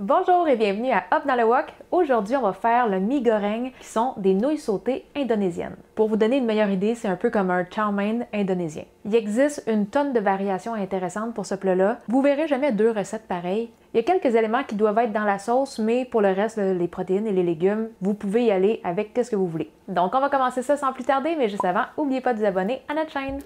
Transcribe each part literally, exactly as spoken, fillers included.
Bonjour et bienvenue à Hop dans le Wok. Aujourd'hui, on va faire le mie goreng, qui sont des nouilles sautées indonésiennes. Pour vous donner une meilleure idée, c'est un peu comme un chow mein indonésien. Il existe une tonne de variations intéressantes pour ce plat-là. Vous verrez jamais deux recettes pareilles. Il y a quelques éléments qui doivent être dans la sauce, mais pour le reste, les protéines et les légumes, vous pouvez y aller avec ce que vous voulez. Donc, on va commencer ça sans plus tarder, mais juste avant, n'oubliez pas de vous abonner à notre chaîne.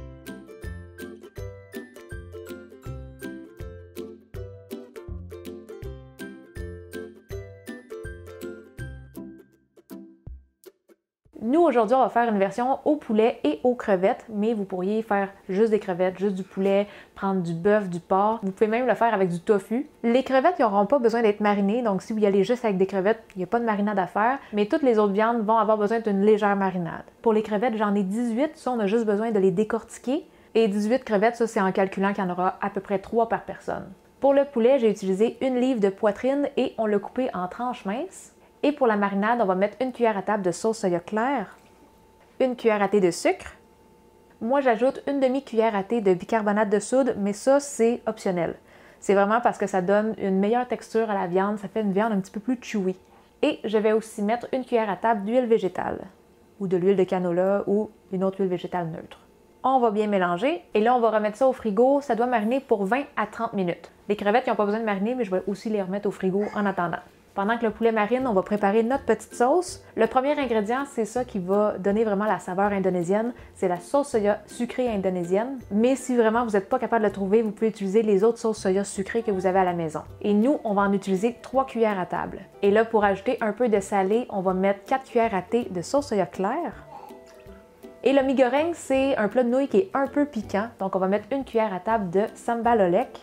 Nous, aujourd'hui, on va faire une version au poulet et aux crevettes, mais vous pourriez faire juste des crevettes, juste du poulet, prendre du bœuf, du porc. Vous pouvez même le faire avec du tofu. Les crevettes, ils n'auront pas besoin d'être marinées, donc si vous y allez juste avec des crevettes, il n'y a pas de marinade à faire, mais toutes les autres viandes vont avoir besoin d'une légère marinade. Pour les crevettes, j'en ai dix-huit, ça, on a juste besoin de les décortiquer. Et dix-huit crevettes, ça, c'est en calculant qu'il y en aura à peu près trois par personne. Pour le poulet, j'ai utilisé une livre de poitrine et on l'a coupé en tranches minces. Et pour la marinade, on va mettre une cuillère à table de sauce soya claire, une cuillère à thé de sucre. Moi, j'ajoute une demi-cuillère à thé de bicarbonate de soude, mais ça, c'est optionnel. C'est vraiment parce que ça donne une meilleure texture à la viande, ça fait une viande un petit peu plus chewy. Et je vais aussi mettre une cuillère à table d'huile végétale, ou de l'huile de canola, ou une autre huile végétale neutre. On va bien mélanger, et là, on va remettre ça au frigo. Ça doit mariner pour vingt à trente minutes. Les crevettes, ils n'ont pas besoin de mariner, mais je vais aussi les remettre au frigo en attendant. Pendant que le poulet marine, on va préparer notre petite sauce. Le premier ingrédient, c'est ça qui va donner vraiment la saveur indonésienne. C'est la sauce soya sucrée indonésienne. Mais si vraiment vous n'êtes pas capable de le trouver, vous pouvez utiliser les autres sauces soya sucrées que vous avez à la maison. Et nous, on va en utiliser trois cuillères à table. Et là, pour ajouter un peu de salé, on va mettre quatre cuillères à thé de sauce soya claire. Et le mie goreng, c'est un plat de nouilles qui est un peu piquant. Donc, on va mettre une cuillère à table de sambal olek.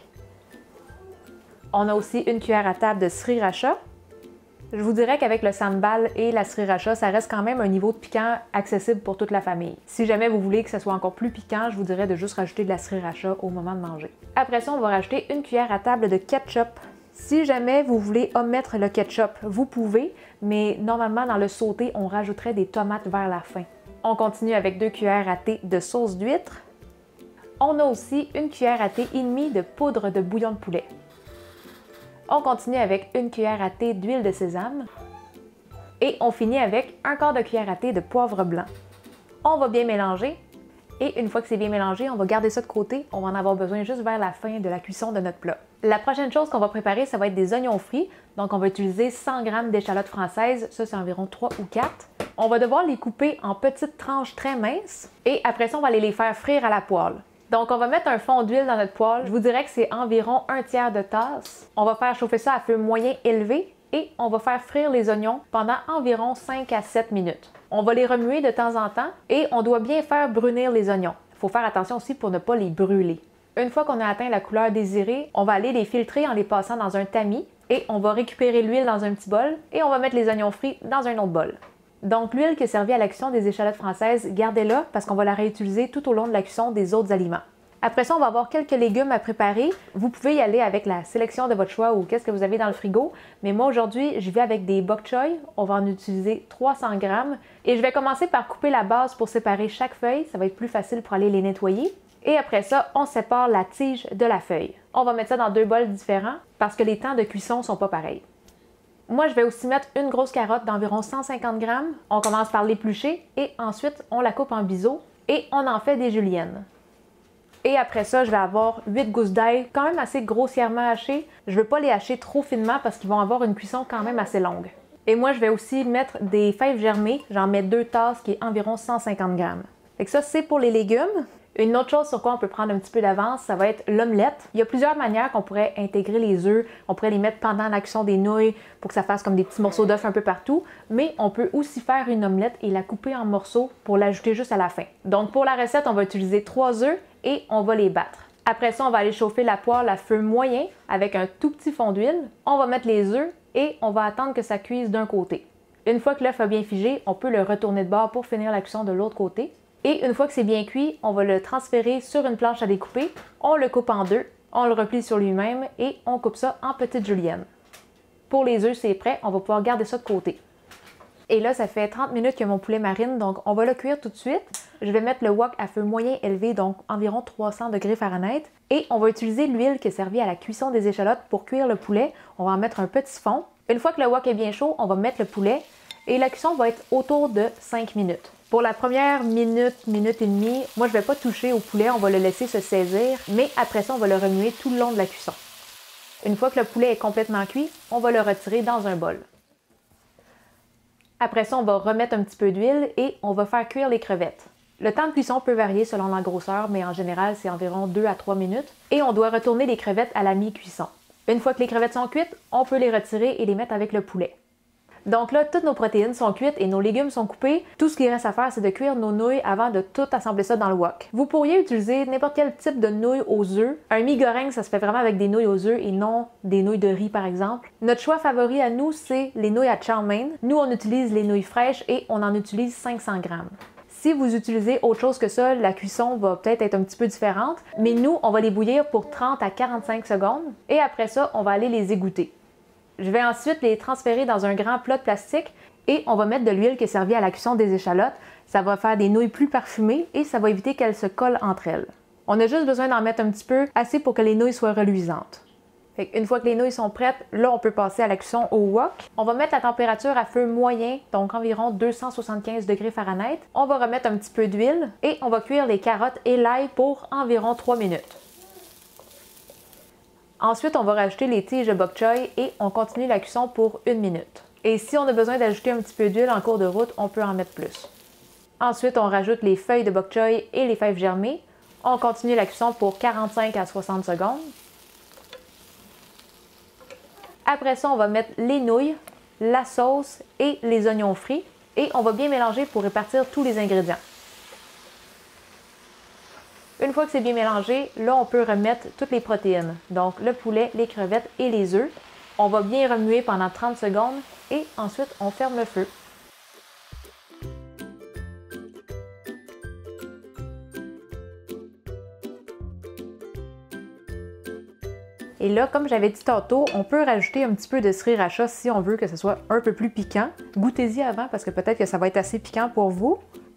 On a aussi une cuillère à table de sriracha. Je vous dirais qu'avec le sambal et la sriracha, ça reste quand même un niveau de piquant accessible pour toute la famille. Si jamais vous voulez que ça soit encore plus piquant, je vous dirais de juste rajouter de la sriracha au moment de manger. Après ça, on va rajouter une cuillère à table de ketchup. Si jamais vous voulez omettre le ketchup, vous pouvez, mais normalement dans le sauté, on rajouterait des tomates vers la fin. On continue avec deux cuillères à thé de sauce d'huître. On a aussi une cuillère à thé et demie de poudre de bouillon de poulet. On continue avec une cuillère à thé d'huile de sésame et on finit avec un quart de cuillère à thé de poivre blanc. On va bien mélanger et une fois que c'est bien mélangé, on va garder ça de côté. On va en avoir besoin juste vers la fin de la cuisson de notre plat. La prochaine chose qu'on va préparer, ça va être des oignons frits. Donc on va utiliser cent grammes d'échalotes françaises, ça c'est environ trois ou quatre. On va devoir les couper en petites tranches très minces et après ça, on va aller les faire frire à la poêle. Donc, on va mettre un fond d'huile dans notre poêle. Je vous dirais que c'est environ un tiers de tasse. On va faire chauffer ça à feu moyen élevé et on va faire frire les oignons pendant environ cinq à sept minutes. On va les remuer de temps en temps et on doit bien faire brunir les oignons. Il faut faire attention aussi pour ne pas les brûler. Une fois qu'on a atteint la couleur désirée, on va aller les filtrer en les passant dans un tamis et on va récupérer l'huile dans un petit bol et on va mettre les oignons frits dans un autre bol. Donc, l'huile qui est servie à la cuisson des échalotes françaises, gardez-la parce qu'on va la réutiliser tout au long de la cuisson des autres aliments. Après ça, on va avoir quelques légumes à préparer. Vous pouvez y aller avec la sélection de votre choix ou qu'est-ce que vous avez dans le frigo. Mais moi, aujourd'hui, je vais avec des bok choy. On va en utiliser trois cents grammes. Et je vais commencer par couper la base pour séparer chaque feuille. Ça va être plus facile pour aller les nettoyer. Et après ça, on sépare la tige de la feuille. On va mettre ça dans deux bols différents parce que les temps de cuisson ne sont pas pareils. Moi, je vais aussi mettre une grosse carotte d'environ cent cinquante grammes. On commence par l'éplucher et ensuite, on la coupe en biseaux et on en fait des juliennes. Et après ça, je vais avoir huit gousses d'ail, quand même assez grossièrement hachées. Je ne veux pas les hacher trop finement parce qu'ils vont avoir une cuisson quand même assez longue. Et moi, je vais aussi mettre des fèves germées. J'en mets deux tasses qui est environ cent cinquante grammes. Fait que ça, c'est pour les légumes. Une autre chose sur quoi on peut prendre un petit peu d'avance, ça va être l'omelette. Il y a plusieurs manières qu'on pourrait intégrer les œufs. On pourrait les mettre pendant la cuisson des nouilles pour que ça fasse comme des petits morceaux d'œufs un peu partout. Mais on peut aussi faire une omelette et la couper en morceaux pour l'ajouter juste à la fin. Donc pour la recette, on va utiliser trois œufs et on va les battre. Après ça, on va aller chauffer la poêle à feu moyen avec un tout petit fond d'huile. On va mettre les œufs et on va attendre que ça cuise d'un côté. Une fois que l'œuf a bien figé, on peut le retourner de bord pour finir la cuisson de l'autre côté. Et une fois que c'est bien cuit, on va le transférer sur une planche à découper. On le coupe en deux, on le replie sur lui-même et on coupe ça en petites juliennes. Pour les œufs, c'est prêt, on va pouvoir garder ça de côté. Et là, ça fait trente minutes que mon poulet marine, donc on va le cuire tout de suite. je vais mettre le wok à feu moyen élevé, donc environ trois cents degrés Fahrenheit. Et on va utiliser l'huile qui est servie à la cuisson des échalotes pour cuire le poulet. On va en mettre un petit fond. Une fois que le wok est bien chaud, on va mettre le poulet et la cuisson va être autour de cinq minutes. Pour la première minute, minute et demie, moi je ne vais pas toucher au poulet, on va le laisser se saisir, mais après ça, on va le remuer tout le long de la cuisson. Une fois que le poulet est complètement cuit, on va le retirer dans un bol. Après ça, on va remettre un petit peu d'huile et on va faire cuire les crevettes. Le temps de cuisson peut varier selon la grosseur, mais en général, c'est environ deux à trois minutes. Et on doit retourner les crevettes à la mi-cuisson. Une fois que les crevettes sont cuites, on peut les retirer et les mettre avec le poulet. Donc là, toutes nos protéines sont cuites et nos légumes sont coupés. Tout ce qui reste à faire, c'est de cuire nos nouilles avant de tout assembler ça dans le wok. Vous pourriez utiliser n'importe quel type de nouilles aux œufs. Un mi-goreng, ça se fait vraiment avec des nouilles aux œufs et non des nouilles de riz, par exemple. Notre choix favori à nous, c'est les nouilles à chow mein. Nous, on utilise les nouilles fraîches et on en utilise cinq cents grammes. Si vous utilisez autre chose que ça, la cuisson va peut-être être un petit peu différente, mais nous, on va les bouillir pour trente à quarante-cinq secondes et après ça, on va aller les égoutter. Je vais ensuite les transférer dans un grand plat de plastique et on va mettre de l'huile qui est servie à la cuisson des échalotes. Ça va faire des nouilles plus parfumées et ça va éviter qu'elles se collent entre elles. On a juste besoin d'en mettre un petit peu, assez pour que les nouilles soient reluisantes. Une fois que les nouilles sont prêtes, là on peut passer à la cuisson au wok. On va mettre la température à feu moyen, donc environ deux cent soixante-quinze degrés Fahrenheit. On va remettre un petit peu d'huile et on va cuire les carottes et l'ail pour environ trois minutes. Ensuite, on va rajouter les tiges de bok choy et on continue la cuisson pour une minute. Et si on a besoin d'ajouter un petit peu d'huile en cours de route, on peut en mettre plus. Ensuite, on rajoute les feuilles de bok choy et les fèves germées. On continue la cuisson pour quarante-cinq à soixante secondes. Après ça, on va mettre les nouilles, la sauce et les oignons frits. Et on va bien mélanger pour répartir tous les ingrédients. Une fois que c'est bien mélangé, là, on peut remettre toutes les protéines. Donc, le poulet, les crevettes et les œufs. On va bien remuer pendant trente secondes et ensuite, on ferme le feu. Et là, comme j'avais dit tantôt, on peut rajouter un petit peu de sriracha si on veut que ce soit un peu plus piquant. Goûtez-y avant parce que peut-être que ça va être assez piquant pour vous.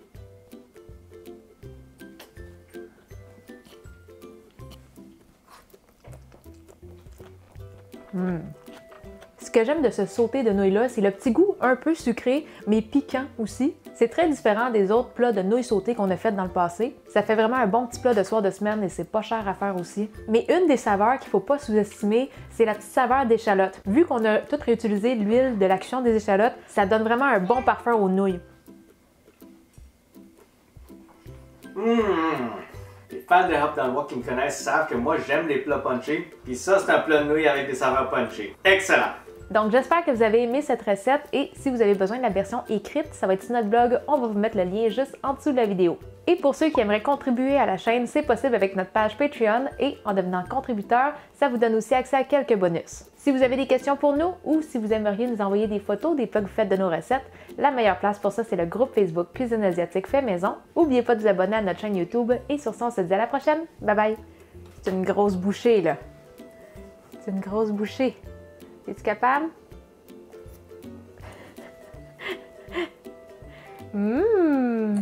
Mmh. Ce que j'aime de ce sauté de nouilles-là, c'est le petit goût un peu sucré, mais piquant aussi. C'est très différent des autres plats de nouilles sautées qu'on a fait dans le passé. Ça fait vraiment un bon petit plat de soir de semaine et c'est pas cher à faire aussi. Mais une des saveurs qu'il faut pas sous-estimer, c'est la petite saveur d'échalote. Vu qu'on a tout réutilisé l'huile de la cuisson des échalotes, ça donne vraiment un bon parfum aux nouilles. Mmh. Les fans de Help dans le Wok qui me connaissent savent que moi j'aime les plats punchés. Puis ça, c'est un plat de nouilles avec des saveurs punchées. Excellent! Donc j'espère que vous avez aimé cette recette et si vous avez besoin de la version écrite, ça va être sur notre blog, on va vous mettre le lien juste en dessous de la vidéo. Et pour ceux qui aimeraient contribuer à la chaîne, c'est possible avec notre page Patreon et en devenant contributeur, ça vous donne aussi accès à quelques bonus. Si vous avez des questions pour nous ou si vous aimeriez nous envoyer des photos des plats que vous faites de nos recettes, la meilleure place pour ça c'est le groupe Facebook Cuisine Asiatique Fait Maison. N'oubliez pas de vous abonner à notre chaîne YouTube et sur ça on se dit à la prochaine. Bye bye! C'est une grosse bouchée là. C'est une grosse bouchée. Es-tu capable? Mmh.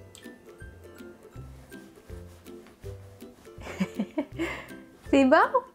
C'est bon?